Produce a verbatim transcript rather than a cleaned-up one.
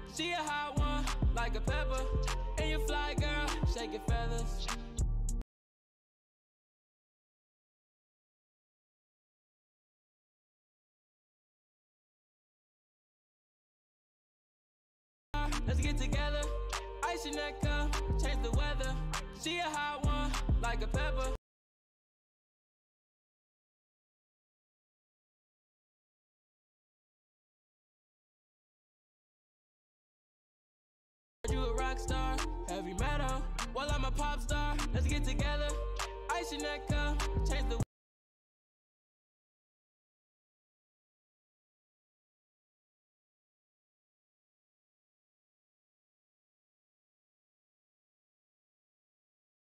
She a hot one, like a pepper. And you fly, girl, shake your feathers. Let's get together. Ice your neck up, change the weather. She a hot one, like a pepper. You a rock star, heavy metal. Well, I'm a pop star. Let's get together. Ice your neck up, change the